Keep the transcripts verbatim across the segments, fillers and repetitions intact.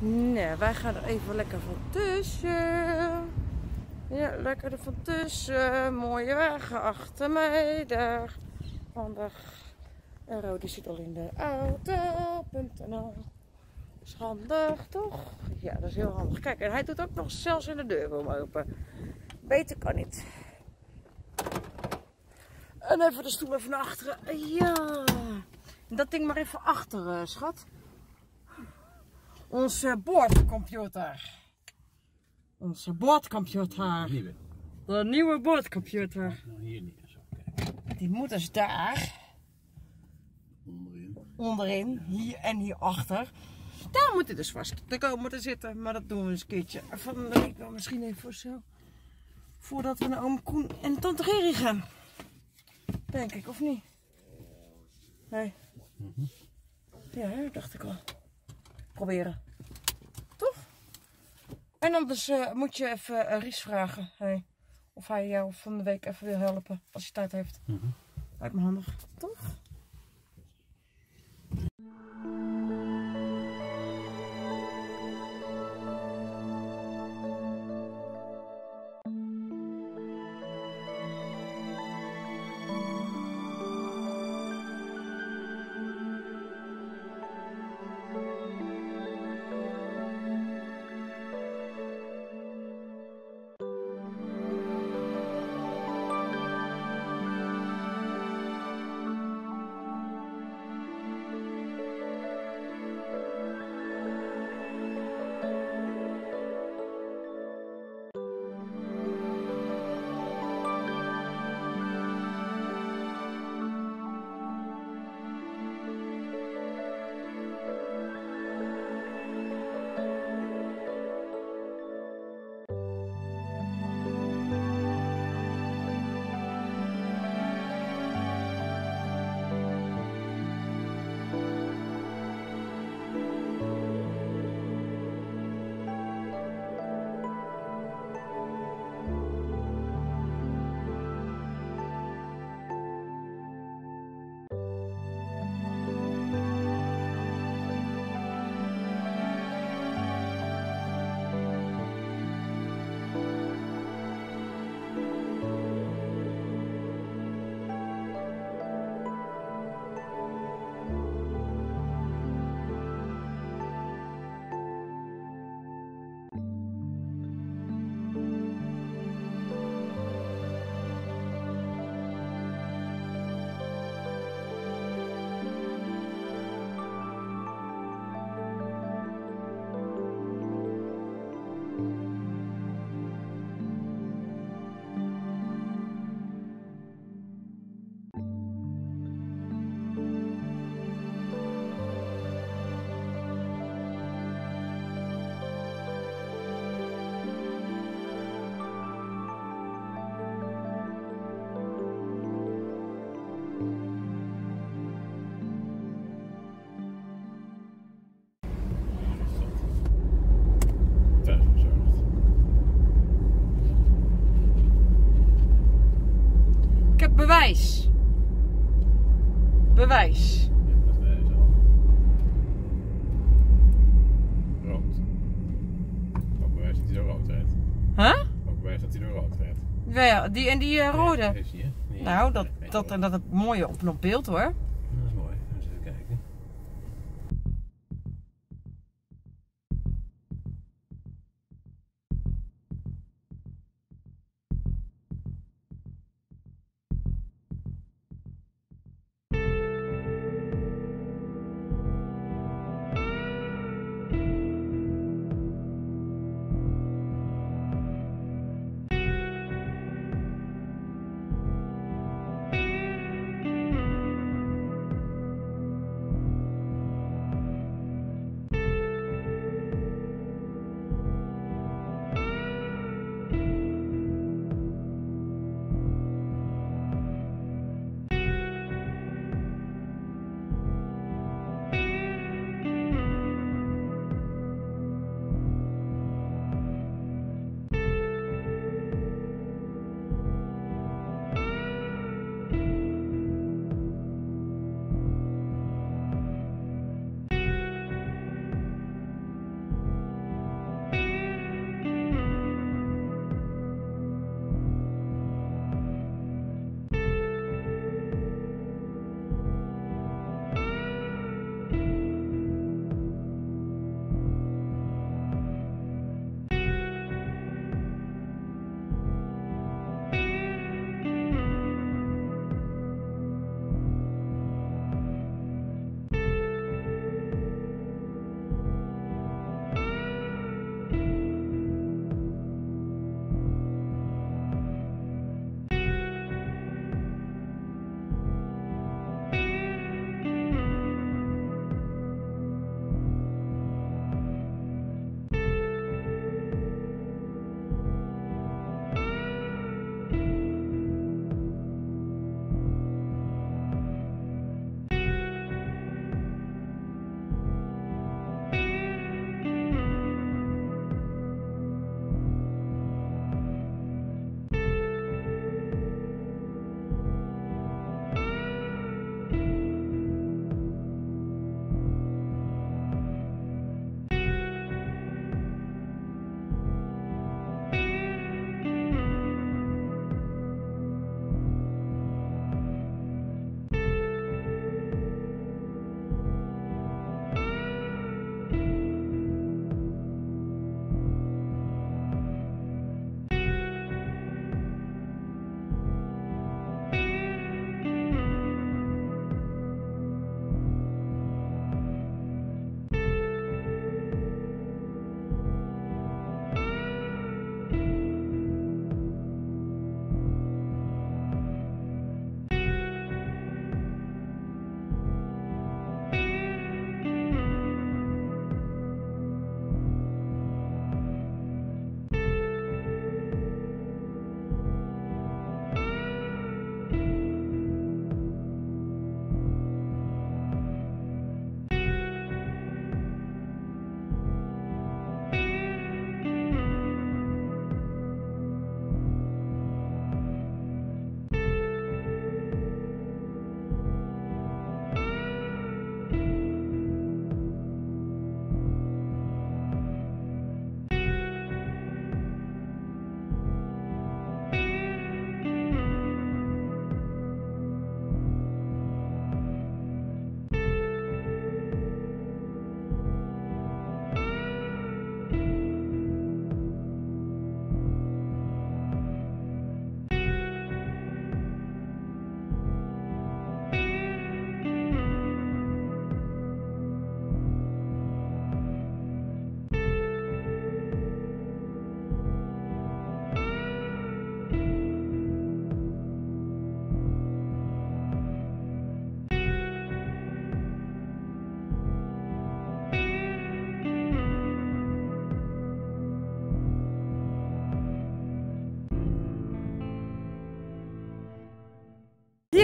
Nee, wij gaan er even lekker van tussen. Ja, lekker er van tussen. Mooie weg achter mij daar. Handig. En Rodi zit al in de auto.nl. Dat is handig, toch? Ja, dat is heel handig. Kijk, en hij doet ook nog zelfs in de deur om open. Beter kan niet. En even de stoel even naar achteren. Ja. Dat ding maar even achter, uh, schat. Onze boordcomputer. Onze boordcomputer. Nieuwe. De nieuwe boordcomputer. Hier niet. Zo, kijk. Die moet dus daar. Onderin. Onderin. Hier en hierachter. Daar moet hij dus vast te komen te zitten. Maar dat doen we eens een keertje. Van de week wel misschien even zo. Voordat we naar oom Koen en tante Riri gaan. Denk ik, of niet? Nee. Mm-hmm. Ja, dat dacht ik al. Proberen. Toch? En anders uh, moet je even uh, Ries vragen. Hey, of hij jou van de week even wil helpen. Als hij tijd heeft. Mm-hmm. Lijkt me handig. Toch? Bewijs. Bewijs. Ja, dat is deze al. Rood. Ook bewijs dat hij door rood rijdt. Huh? Ook bewijs dat hij door rood rijdt. Ja, die en die uh, rode. Deze hier. Nee, Nou, dat, nee, dat, dat, dat het mooie op, op beeld hoor. Dat is mooi. Eens even kijken.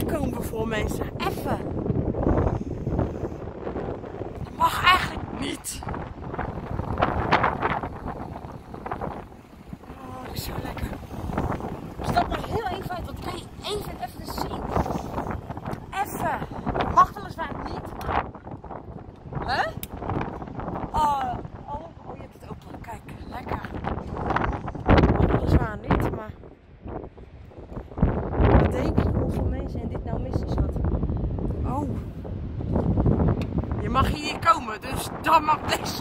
komen voor mensen. Even. Dat mag eigenlijk niet. Oh, dat is zo lekker. Stap maar heel even uit, want kan je even even zien. Even. Mag weliswaar niet. Hè? Huh? Oh, oh, oh, je hebt het open. Kijk, lekker. Mag weliswaar niet, maar... Wat denk je hoeveel mensen en dit nou mis is wat? Oh. Je mag hier komen, dus dan mag deze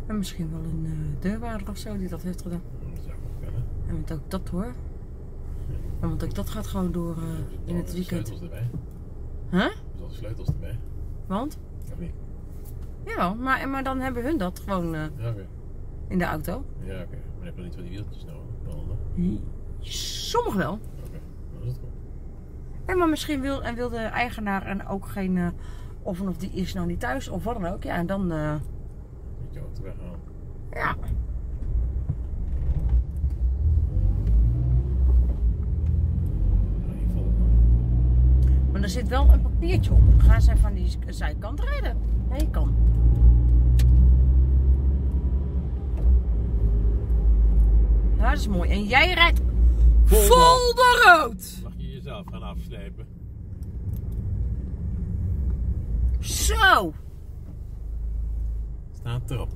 En misschien wel een uh, deurwaarder of zo die dat heeft gedaan. Dat zou ook kunnen. En want ook dat hoor. En want ook dat gaat gewoon door uh, in het weekend. Sleutels erbij. Huh? Er zijn sleutels erbij. Want? Of niet? Ja, maar, maar dan hebben hun dat gewoon uh, Ja, oké. Okay. in de auto. Ja, oké. Okay. Maar je hebt nog niet van die wieltjes nou. Sommige wel. Oké, okay. Dat is het goed. Ja, maar misschien wil, en wil de eigenaar en ook geen, uh, of, of die is nou niet thuis of wat dan ook. Ja, en dan... Uh, moet je auto weghalen. Ja. Maar er zit wel een papiertje op. Gaan zij van die zijkant rijden? Ja, je kan. Ja, dat is mooi. En jij rijdt vol, vol de rood. Mag je jezelf gaan afslepen? Zo. Staat erop.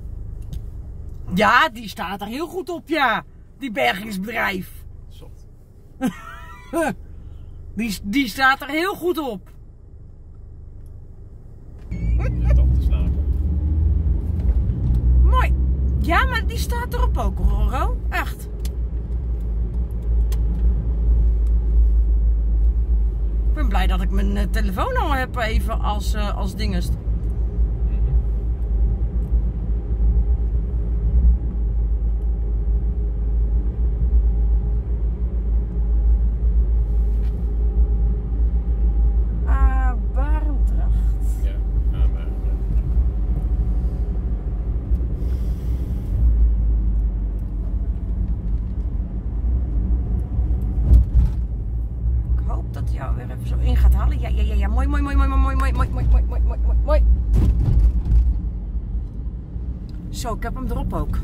Ja, die staat er heel goed op, ja. Die bergingsbedrijf. Zot. Die, die staat er heel goed op. Net op te slapen. Mooi. Ja, maar die staat erop ook, Roro. Echt. Ik ben blij dat ik mijn uh, telefoon al heb even als, uh, als dingest. Zo in gaat halen. Ja, ja, ja, ja. Mooi, mooi, mooi, mooi, mooi, mooi, mooi, mooi, mooi, mooi, mooi, mooi, mooi. Zo, ik heb hem erop ook.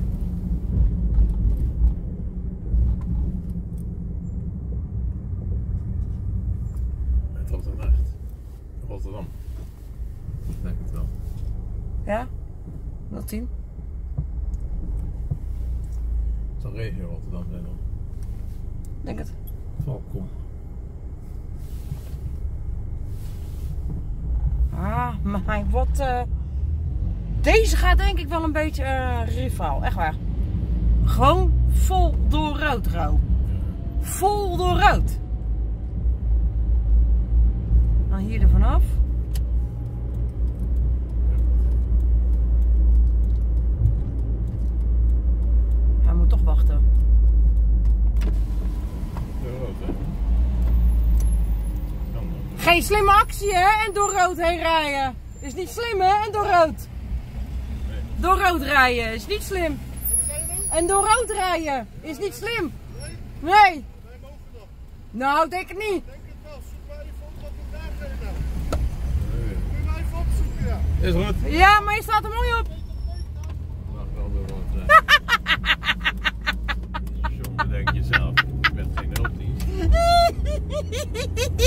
Het Rotterdam. Rotterdam. Denk het wel. Ja? nul tien. Het zal regio Rotterdam zijn dan. Denk het. Valkom. Ah, maar wat... Uh... Deze gaat denk ik wel een beetje uh, rivaal, echt waar. Gewoon vol door rood, Ro. Vol door rood. Dan hier er vanaf. Hij moet toch wachten. Geen slimme actie, hè? En door rood heen rijden. Is niet slim, hè? En door rood. Nee. Door rood rijden is niet slim. En door rood rijden is niet slim. Nee. Nee. Nou, denk het niet. Denk het wel. Zoek maar even op wat we daar zijn nou. Moet je maar even opzoeken, ja. Is goed. Ja, maar je staat er mooi op. Mag wel door rood rijden. Jongen, denk jezelf. Ik ben geen hulpdienst.